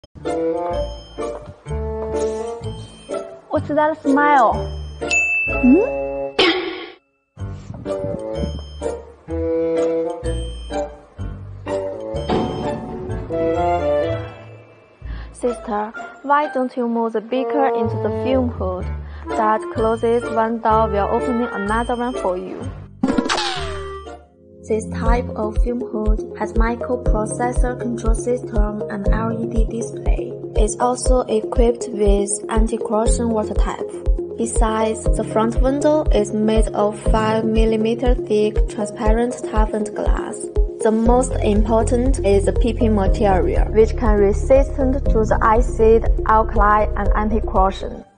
What's that smile? Sister, why don't you move the beaker into the fume hood? That closes one door while opening another one for you. This type of fume hood has microprocessor control system and LED display. It's also equipped with anti-corrosion water tap. Besides, the front window is made of 5mm thick transparent toughened glass. The most important is the PP material, which can resist to the acid, alkali, and anti-corrosion.